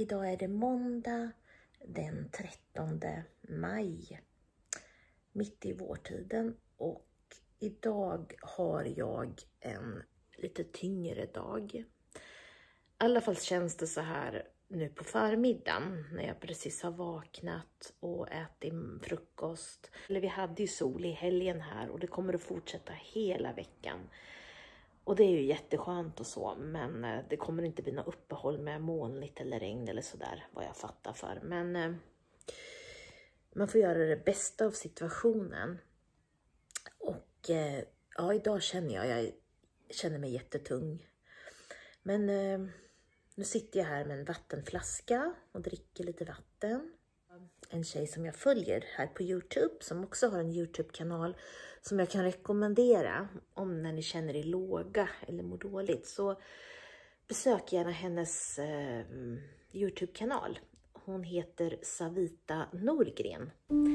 Idag är det måndag den 13 maj. Mitt i vårtiden. Och idag har jag en lite tyngre dag. I alla fall känns det så här nu på förmiddagen. När jag precis har vaknat och ätit frukost. Vi hade ju sol i helgen här och det kommer att fortsätta hela veckan. Och det är ju jätteskönt och så, men det kommer inte bli något uppehåll med molnigt eller regn eller sådär, vad jag fattar för. Men man får göra det bästa av situationen. Och ja, idag känner jag känner mig jättetung. Men nu sitter jag här med en vattenflaska och dricker lite vatten. En tjej som jag följer här på YouTube, som också har en YouTube-kanal som jag kan rekommendera om när ni känner er låga eller mår dåligt. Så besök gärna hennes YouTube-kanal. Hon heter Savita Norgren.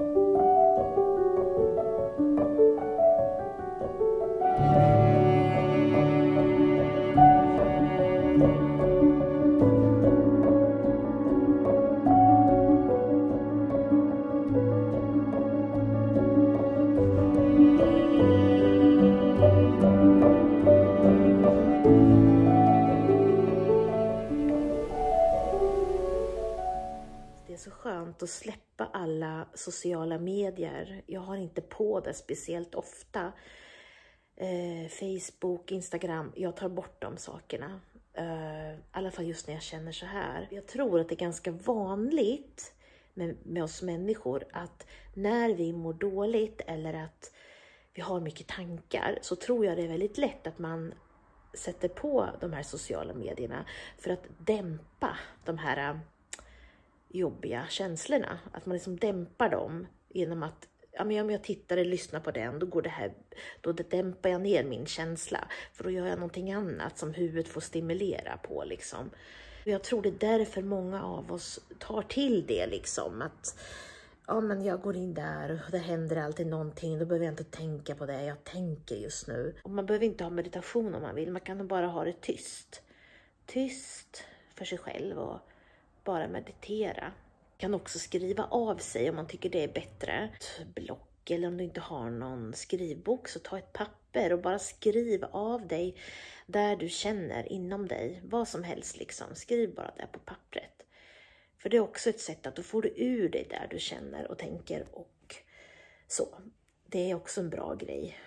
Så skönt att släppa alla sociala medier. Jag har inte på det speciellt ofta. Facebook, Instagram. Jag tar bort de sakerna. I alla fall just när jag känner så här. Jag tror att det är ganska vanligt med oss människor att när vi mår dåligt eller att vi har mycket tankar, så tror jag det är väldigt lätt att man sätter på de här sociala medierna för att dämpa de här jobbiga känslorna. Att man liksom dämpar dem genom att om jag tittar och lyssnar på den, då dämpar jag ner min känsla. För då gör jag någonting annat som huvudet får stimulera på liksom. Jag tror det är därför många av oss tar till det liksom. Att ja, men jag går in där och det händer alltid någonting. Då behöver jag inte tänka på det jag tänker just nu. Och man behöver inte ha meditation om man vill. Man kan bara ha det tyst. Tyst för sig själv och bara meditera. Kan också skriva av sig om man tycker det är bättre. Ett block, eller om du inte har någon skrivbok, så ta ett papper och bara skriv av dig där du känner inom dig. Vad som helst liksom. Skriv bara där på pappret. För det är också ett sätt att då får du ur dig där du känner och tänker och så. Det är också en bra grej.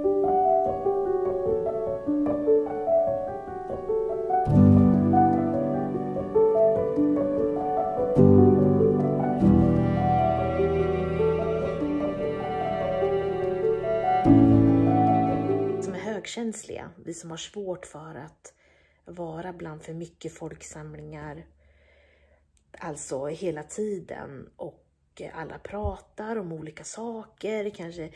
Högkänsliga, vi som har svårt för att vara bland för mycket folksamlingar, alltså hela tiden, och alla pratar om olika saker, kanske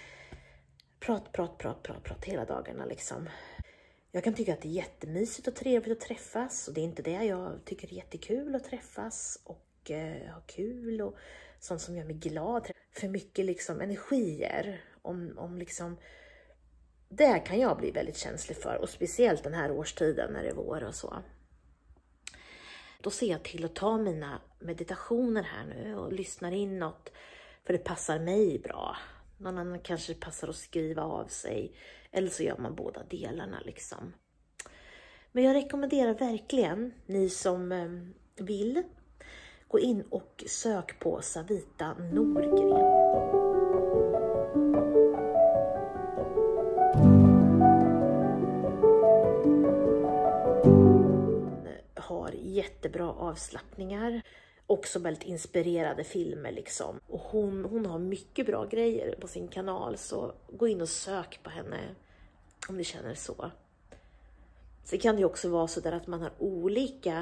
prat hela dagarna liksom. Jag kan tycka att det är jättemysigt och trevligt att träffas, och det är inte det. Jag tycker det är jättekul att träffas och ha kul och sånt som gör mig glad. För mycket liksom energier om liksom. Det kan jag bli väldigt känslig för, och speciellt den här årstiden när det är vår och så. Då ser jag till att ta mina meditationer här nu och lyssnar in något, för det passar mig bra. Någon annan kanske passar att skriva av sig, eller så gör man båda delarna liksom. Men jag rekommenderar verkligen, ni som vill, gå in och sök på Savita Norgren. Har jättebra avslappningar. Också väldigt inspirerade filmer liksom. Och hon har mycket bra grejer på sin kanal. Så gå in och sök på henne om ni känner så. Så kan det också vara så där att man har olika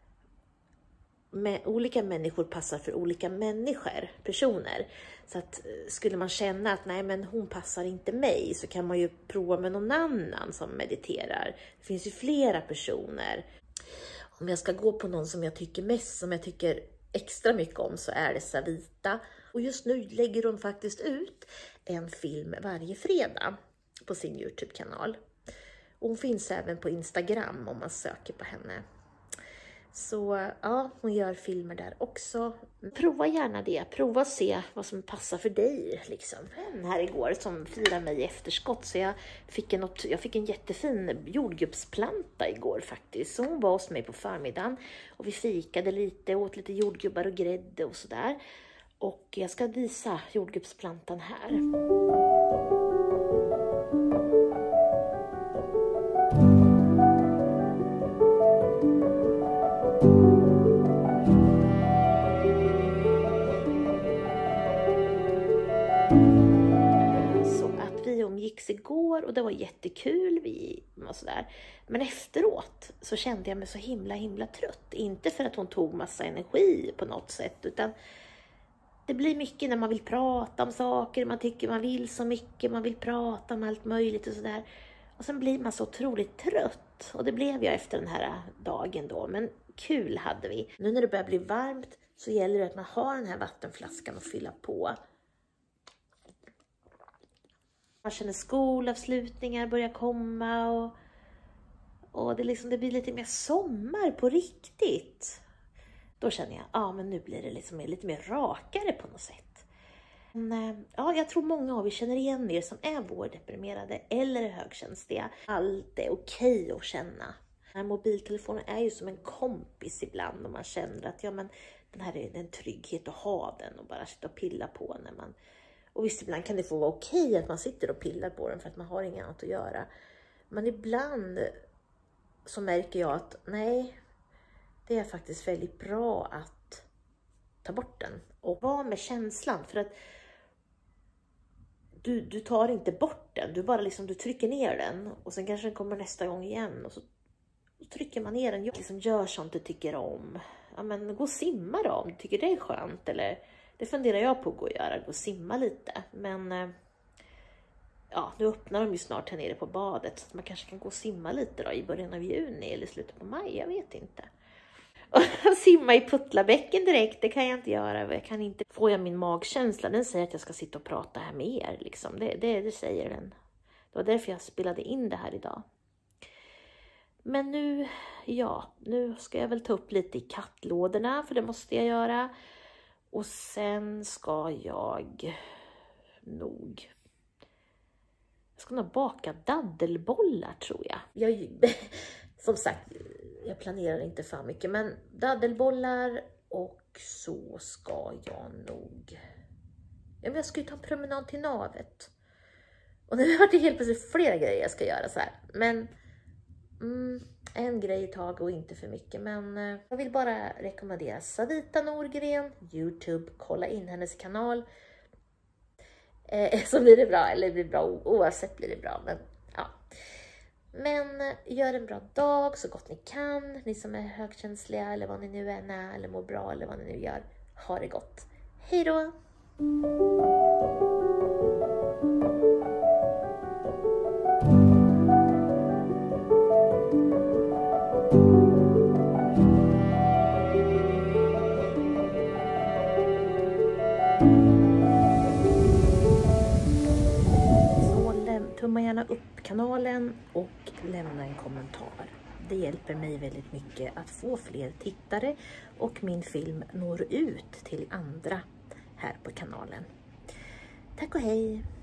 människor passar för olika personer. Så att skulle man känna att nej, men hon passar inte mig, så kan man ju prova med någon annan som mediterar. Det finns ju flera personer. Om jag ska gå på någon som jag tycker extra mycket om, så är det Savita. Och just nu lägger hon faktiskt ut en film varje fredag på sin YouTube-kanal. Och hon finns även på Instagram om man söker på henne. Så ja, hon gör filmer där också. Prova gärna det. Prova att se vad som passar för dig. Liksom. En här igår som firar mig i efterskott. Så jag fick en jättefin jordgubbsplanta igår faktiskt. Så hon var hos mig på förmiddagen. Och vi fikade lite, åt lite jordgubbar och grädde och sådär. Och jag ska visa jordgubbsplantan här. Umgicks igår och det var jättekul och sådär. Men efteråt så kände jag mig så himla trött. Inte för att hon tog massa energi på något sätt, utan det blir mycket när man vill prata om saker, man tycker man vill så mycket, man vill prata om allt möjligt och sådär. Och sen blir man så otroligt trött. Och det blev jag efter den här dagen då. Men kul hade vi. Nu när det börjar bli varmt så gäller det att man har den här vattenflaskan att fylla på. Man känner skolavslutningar börjar komma och det blir lite mer sommar på riktigt. Då känner jag, men nu blir det liksom lite mer rakare på något sätt. Men, jag tror många av er känner igen er som är vårdeprimerade eller högkänsliga. Allt är okej att känna. Den här mobiltelefonen är ju som en kompis ibland och man känner att den här är en trygghet att ha den och bara sitta och pilla på när man... Och visst, ibland kan det få vara okej att man sitter och pillar på den för att man har inget annat att göra. Men ibland så märker jag att nej, det är faktiskt väldigt bra att ta bort den. Och vara med känslan, för att du tar inte bort den. Du bara du trycker ner den och sen kanske den kommer nästa gång igen. Och så trycker man ner den. Gör sånt du tycker om. Ja, men gå och simma då om du tycker det är skönt, eller... Det funderar jag på att gå och göra, gå och simma lite. Men nu öppnar de ju snart här nere på badet. Så man kanske kan gå och simma lite då i början av juni eller slutet på maj, jag vet inte. Och simma i Puttlabäcken direkt, det kan jag inte göra. Jag kan inte. Får jag min magkänsla, den säger att jag ska sitta och prata här med er. Liksom. Det säger den. Det var därför jag spelade in det här idag. Men nu ska jag väl ta upp lite i kattlådorna, för det måste jag göra. Och sen ska jag nog baka daddelbollar, tror jag. Som sagt, jag planerar inte för mycket, men daddelbollar, och så ska jag nog... jag ska ju ta en promenad till navet. Och nu har det helt plötsligt flera grejer jag ska göra så här. Men en grej i tag och inte för mycket. Men jag vill bara rekommendera Savita Norgren, YouTube. Kolla in hennes kanal. Så blir det bra, eller blir bra oavsett blir det bra. Men ja. Men gör en bra dag så gott ni kan. Ni som är högkänsliga eller vad ni nu är, eller mår bra eller vad ni nu gör. Ha det gott. Hej då! Tumma gärna upp kanalen och lämna en kommentar. Det hjälper mig väldigt mycket att få fler tittare och min film når ut till andra här på kanalen. Tack och hej!